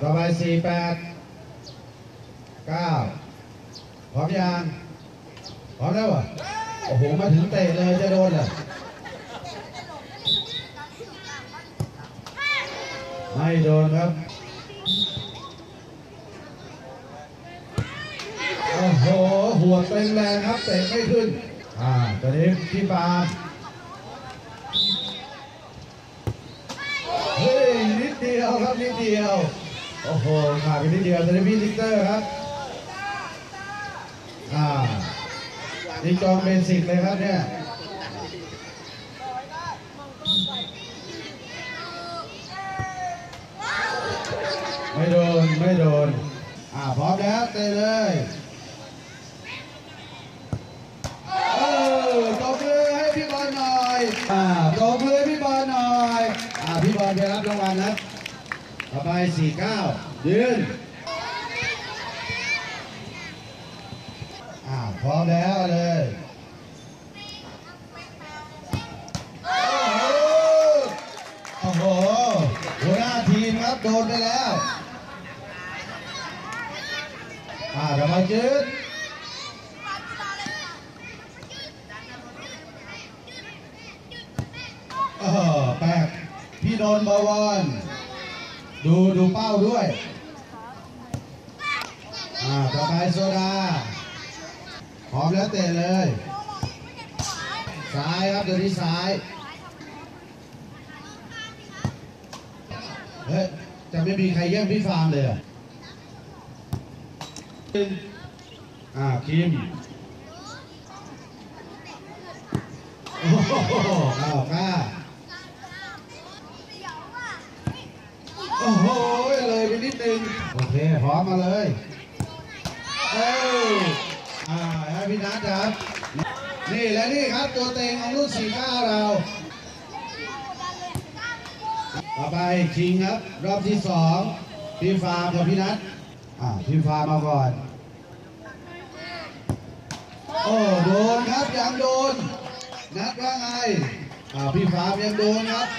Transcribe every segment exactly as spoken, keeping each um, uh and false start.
ต่อไปสี่แปดเก้าพร้อมยังพร้อมแล้วอ่ะโอ้โหมาถึงเตะเลยจะโดนเหรอไม่โดนครับโอ้โหหัวเต็มแรงครับเตะไม่ขึ้นอ่าตอนนี้พี่ปาเฮ้ยนิดเดียวครับนิดเดียวโอ้โหขาดไปนิดเดียวตอนนี้พี่ลิกเตอร์ครับอ่านี่จอมเบสิกเลยครับเนี่ยไม่โดนไม่โดนอ่าพร้อมแล้วเตะเลยเออตบมือให้พี่บอลหน่อยอ่าตบมือให้พี่บอลหน่อยอ่าพี่บอลไปรับรางวัลนะต่อไปสี่เก้ายืนอ่าพร้อมแล้วเลยโอ้โหหัวหน้าทีมครับโดนไปแล้วอ่าเดี๋ยวมายืดเออแปลกพี่โดนบวรดูดูเป้าด้วยอ่าต่อไปโซดาพร้อมแล้วเตะเลยซ้ายครับตัวนี้ซ้ายเฮ้ยจะไม่มีใครแย่งพี่ฟาร์มเลยอ่ะอ่าคิมโอ้โหอ้าวก้าโอ้โหเลยไปนิดนึงโอเคพร้อมมาเลยเอ้ยอ่าให้พี่นัทครับนี่และนี่ครับตัวเต็งของรุ่นสี่เก้าเราต่อไปคิงครับรอบที่สองพี่ฟาร์มกับพี่นัทอ่าพี่ฟาร์มมาก่อนโอ้โดนครับยังโดนนัดว่าไงอ่าพี่ฟาร์มยังโดนครับ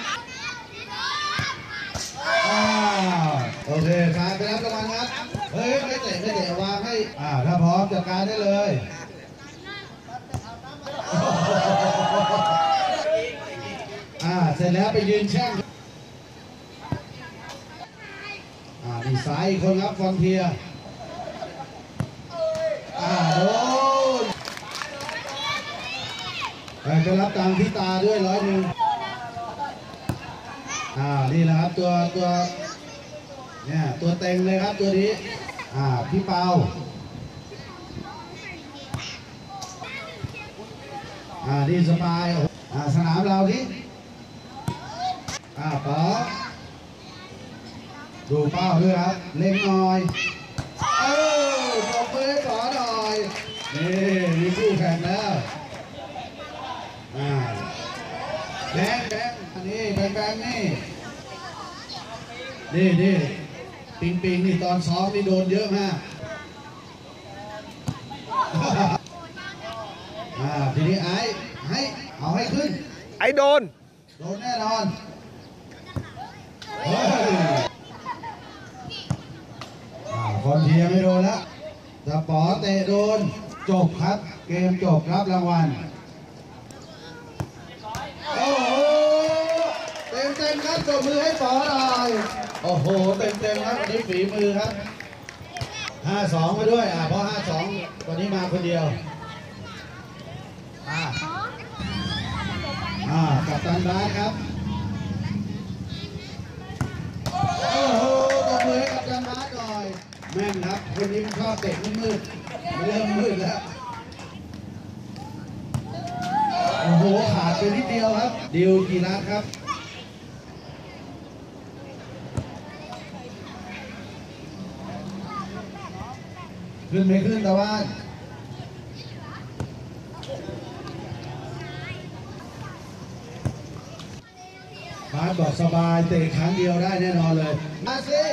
อ่าโอเคฟาร์มไปรับรางวัลครับเฮ้ยไม่เตะไม่เตะวางให้อ่าถ้าพร้อมจัดการได้เลยอ่าเสร็จแล้วไปยืนแช่งอ่านี่ซ้ายอีกคนครับฟอนเทียอ่าโดนไปรับตังค์ที่ตาด้วยร้อยหนึ่งอ่านี่แหละครับตัวตัวเนี่ยตัวเต็งเลยครับตัวนี้อ่าพี่เปาอ่านี่สบายอ่าสนามเราที่อ่าป๋อดูเป้าด้วยครับเล็งหน่อยเออบอกมือให้ป๋อหน่อยนี่มีคู่แข่งแล้วอ่าแบงแบงอันนี้แบงแบงนี่นี่นี่ปิงปิงนี่ตอนซ้อมนี่โดนเยอะมากอ่าทีนี้ไอ้ให้เอาให้ขึ้นไอ้โดนโดนแน่นอนอ่าคนเทียไม่โดนแล้วแต่ป๋อเตะโดนจบครับเกมจบรับรางวัลโอ้โหเต็มเต็มครับตบมือให้ป๋อหน่อยโอ้โหเต็มเต็มครับวันนี้ฝีมือครับห้าสองมาด้วยอ่าเพราะห้าสองวันนี้มาคนเดียวอ่าอ่ากัปตันบาสครับโอ้โหตบมือให้กัปตันบาสหน่อยแม่นครับคนนี้มันชอบเตะมืดๆเริ่มมืดแล้วโอ้โหขาดไปนิดเดียวครับดิวกีรัตครับขึ้นไม่ขึ้นตะวันบาสบอกสบายเตะครั้งเดียวได้แน่นอนเลยมาสิ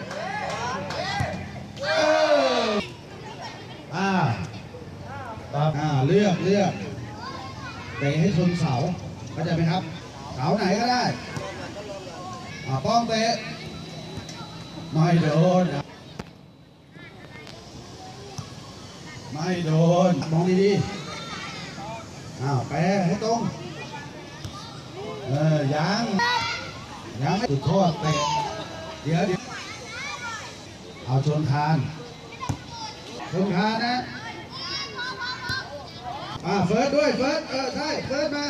อ่าครับอ่าเลือกเลือกเตะให้ชนเสาเข้าใจไหมครับเสาไหนก็ได้อ่าป้องเตะไม่โดนไม่โดนมองดีๆอ้าวแปรให้ตรงเออยังยังไม่จุดโทษเตะเดี๋ยวเดี๋ยวเอาชนคานชนคานนะอ่าเฟิร์สด้วยเฟิร์สเออใช่เฟิร์สมา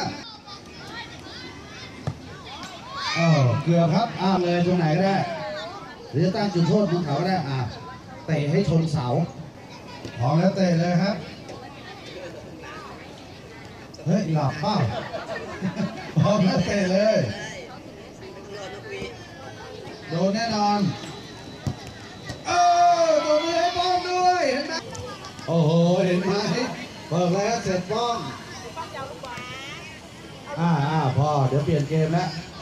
เออเกือบครับอ้ามเลยตรงไหนก็ได้หรือจะตั้งจุดโทษบนเขาก็ได้อ่าเตะให้ชนเสาพร้อมแล้วเตะเลยครับเฮ้ยหลับเปล่าพร้อมแล้วเตะเลยโดนแน่นอนเออตัวมือให้ป้องด้วยเห็นไหมโอ้โหเห็นไหมเปิดแล้วเสร็จป้องอ่าอ่าพอเดี๋ยวเปลี่ยนเกมแล้ว